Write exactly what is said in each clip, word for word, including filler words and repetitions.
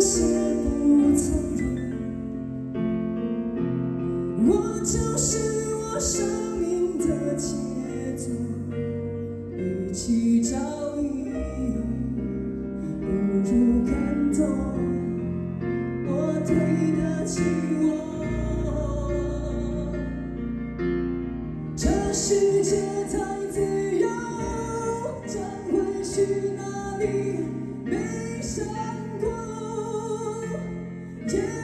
些不从容。我就是我生命的节奏，与其找意义，不如感动。我对得起我。这世界太自由，将会去哪里？没想过。Yeah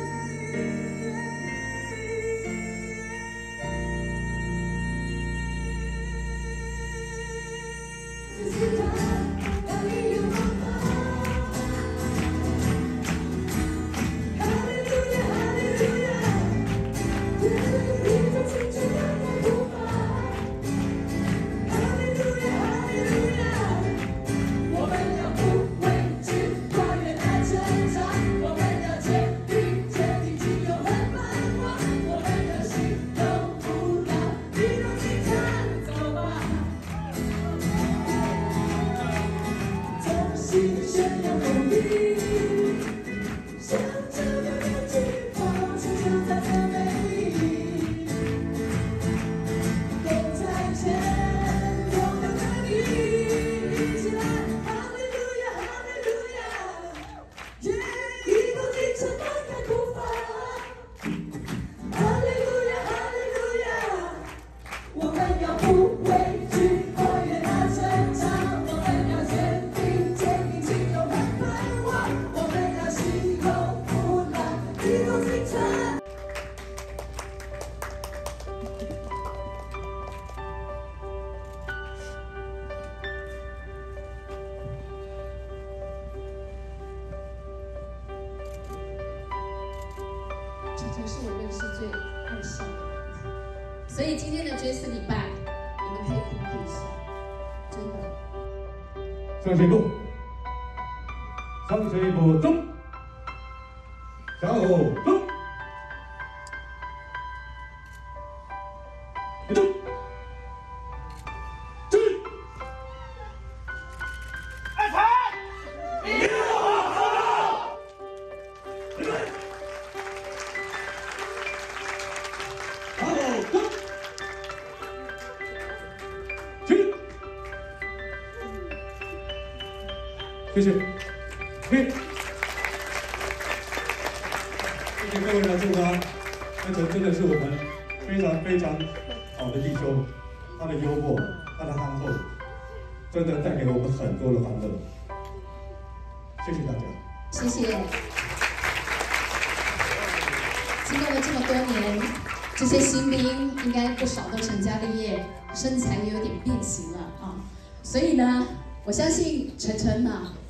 晨晨是我认识最爱笑的人，所以今天的爵士礼拜，你们可以哭一下，真的。 向前步，向前一步走，向后走，别动，注意，安排，一路好走，准备。 谢谢，嘿，谢谢各位来祝他，恩成真的是我们非常非常好的弟兄，他的幽默，他的憨厚，真的带给了我们很多的欢乐。谢谢大家， 谢谢。经过了这么多年，这些新兵应该不少都成家立业，身材也有点变形了啊。所以呢，我相信晨晨呢。